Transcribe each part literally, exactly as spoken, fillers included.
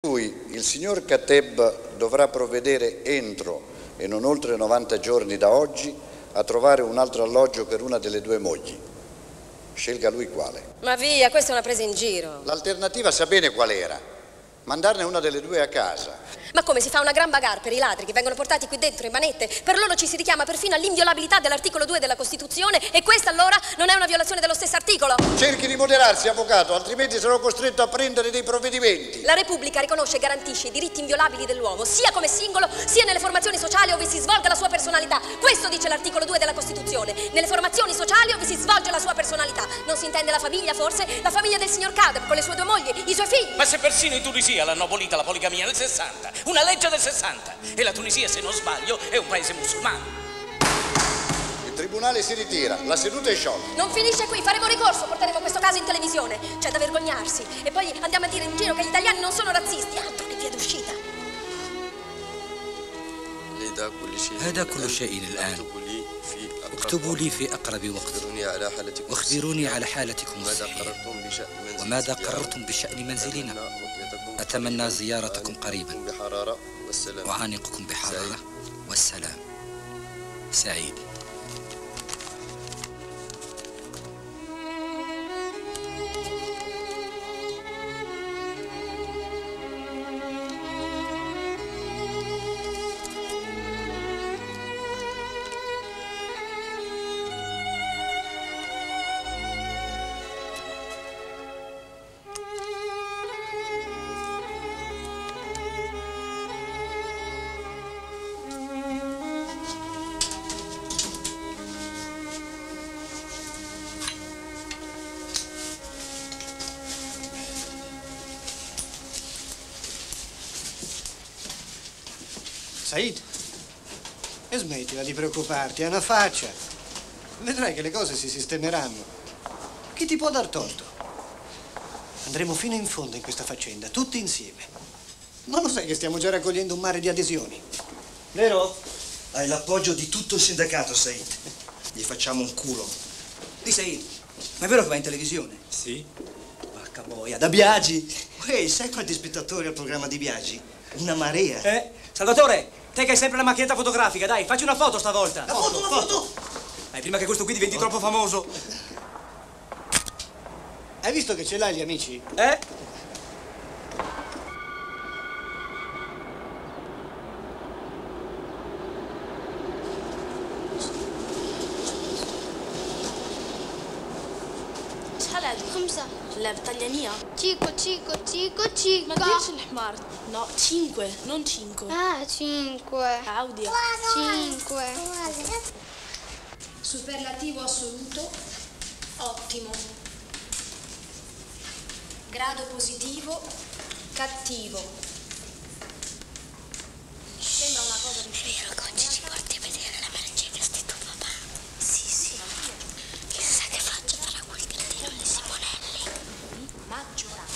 Cui il signor Kateb dovrà provvedere entro e non oltre novanta giorni da oggi a trovare un altro alloggio per una delle due mogli. Scelga lui quale. Ma via, questa è una presa in giro. L'alternativa sa bene qual era. Mandarne una delle due a casa. Ma come, si fa una gran bagarre per i ladri che vengono portati qui dentro in manette? Per loro ci si richiama perfino all'inviolabilità dell'articolo due della Costituzione e questa allora non è una violazione dello stesso articolo? Cerchi di moderarsi, avvocato, altrimenti sarò costretto a prendere dei provvedimenti. La Repubblica riconosce e garantisce i diritti inviolabili dell'uomo, sia come singolo, sia nelle formazioni sociali ove si svolga la sua personalità. Questo dice l'articolo due della Costituzione. Nelle formazioni sociali ove si svolge la sua personalità. Non si intende la famiglia, forse? La famiglia del signor Kateb con le sue due mogli, i suoi figli. Ma se persino in Tunisia l'hanno abolita la poligamia nel sessanta, una legge del sessanta, e la Tunisia, se non sbaglio, è un paese musulmano. Il tribunale si ritira, la seduta è sciolta. Non finisce qui, faremo ricorso, porteremo questo caso in televisione. C'è da vergognarsi. E poi andiamo a dire in giro che gli italiani non sono razzisti, altro che via d'uscita. هذا كل شيء الآن. اكتبوا لي في أقرب وقت واخبروني على حالتكم الصحية وماذا قررتم بشأن منزلنا. أتمنى زيارتكم قريبا وأعانقكم بحرارة والسلام. سعيد. Said, e smettila di preoccuparti, è una faccia. Vedrai che le cose si sistemeranno. Chi ti può dar torto? Andremo fino in fondo in questa faccenda, tutti insieme. Non lo sai che stiamo già raccogliendo un mare di adesioni? Vero? Hai l'appoggio di tutto il sindacato, Said. Gli facciamo un culo. Di Said, ma è vero che va in televisione? Sì. Vacca boia, da Biagi. Ehi, sai quanti spettatori al programma di Biagi? Una marea. Eh? Salvatore, te che hai sempre la macchinetta fotografica, dai, facci una foto stavolta. La foto, la foto! Dai, prima che questo qui diventi troppo famoso. Hai visto che ce l'hai gli amici? Eh? شحال هادي؟ خمسة. لا بالطليانية. Cico, cico, cico, cico. ما تديرش الحمار. No, cinque, non cinque. Ah, cinque. عاودي. Cinque. Superlativo assoluto, ottimo. Grado positivo, cattivo. Sembra una cosa di... È vero, Conci, ci porti a vedere la Mercedes di tuo papà? Sì, sì. Chissà che faccia farà quel cretino di Simonelli. Maggioranza.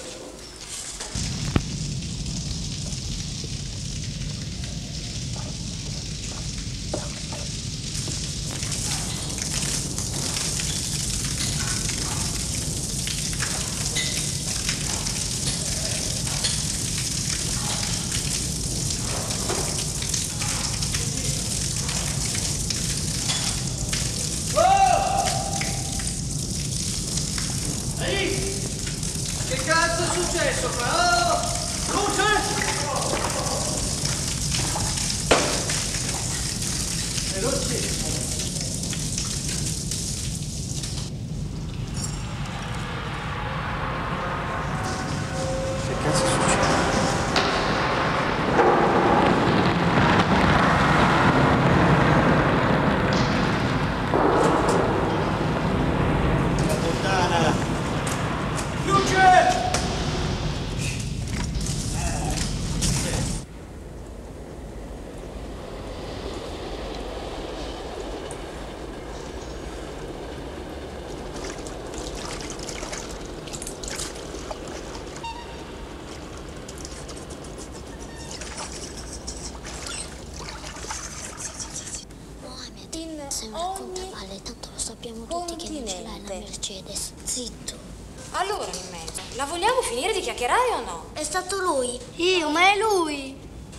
Che cazzo è successo qua? Oh! Luce! Veloci! Che cazzo succede? La puttana! Luce! Se mi racconta male, tanto lo sappiamo tutti che non ce l'hai la Mercedes. Zitto. Allora in mezzo. La vogliamo finire di chiacchierare o no? È stato lui. Io, ma è lui.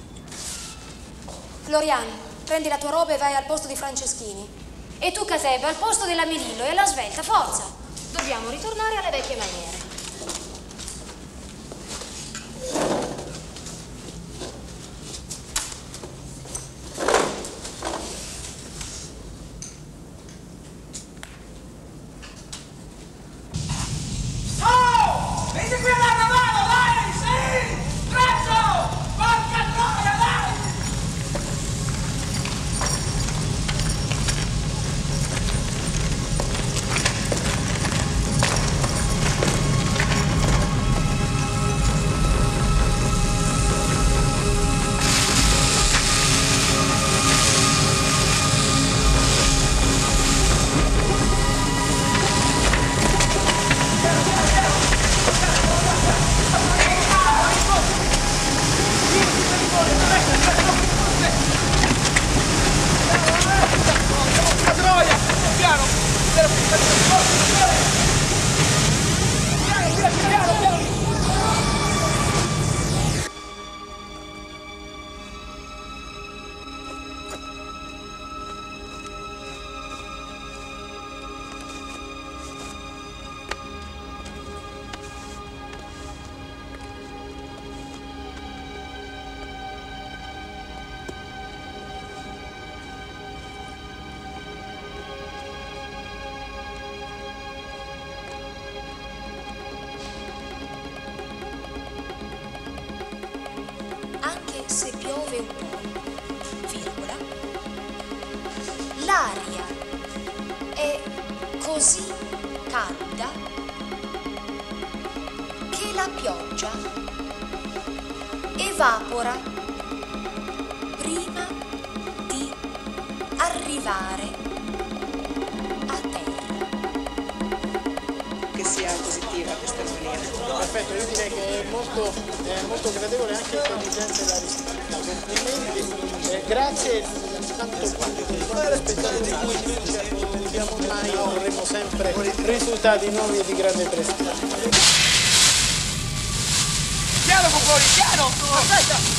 Florian, prendi la tua roba e vai al posto di Franceschini. E tu, Cateb, al posto della Melillo e alla Svelta, forza! Dobbiamo ritornare alle vecchie maniere. Se piove un po', virgola, l'aria è così calda che la pioggia evapora prima di arrivare a terra. Che sia positiva questa maniera. Perfetto, io direi che è molto, è molto gradevole anche l'intelligenza e la risposta. Complimenti, eh, grazie tanto quanto spettacolo di cui non ci accontentiamo mai, avremo sempre risultati nuovi e di grande prestigio. Piano Cucoli, piano! Aspetta!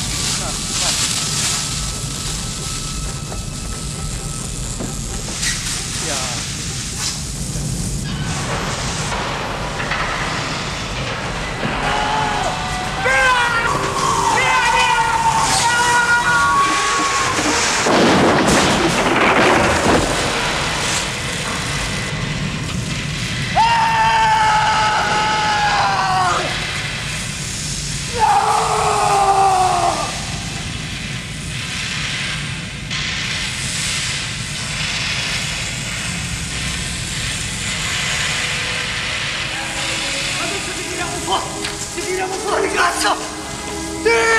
Ti tiriamo fuori, cazzo! Sì!